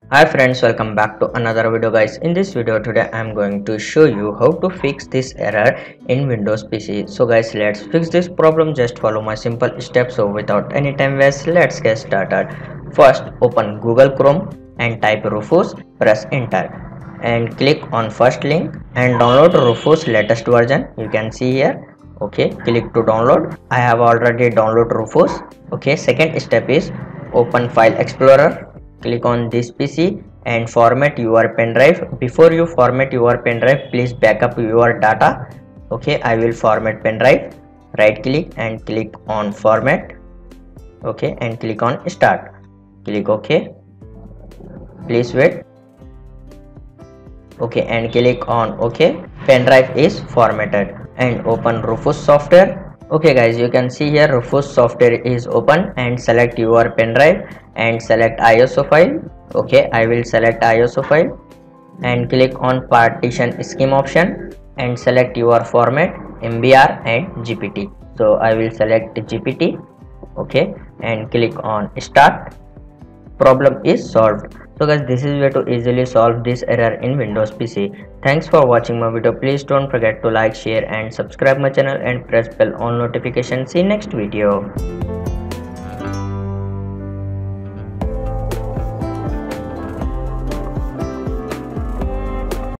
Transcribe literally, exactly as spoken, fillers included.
Hi friends, welcome back to another video guys. In this video today I am going to show you how to fix this error in Windows P C. So guys, let's fix this problem. Just follow my simple steps. So without any time waste, let's get started. First, open Google Chrome and type Rufus, press enter and click on first link and download Rufus latest version. You can see here. Okay, click to download. I have already downloaded Rufus. Okay, second step is open File Explorer. Click on this P C and format your pen drive. Before you format your pen drive, please backup your data. Okay, I will format pen drive. Right click and click on format. Okay, and click on start. Click OK. Please wait. Okay, and click on OK. Pen drive is formatted and open Rufus software. Okay guys, you can see here Rufus software is open and select your pen drive and select I S O file. Okay, I will select I S O file and click on partition scheme option and select your format M B R and G P T. So I will select G P T. Okay, and click on start. Problem is solved. So guys, this is way to easily solve this error in Windows P C. Thanks for watching my video. Please don't forget to like, share and subscribe my channel and press bell on notification. See you next video.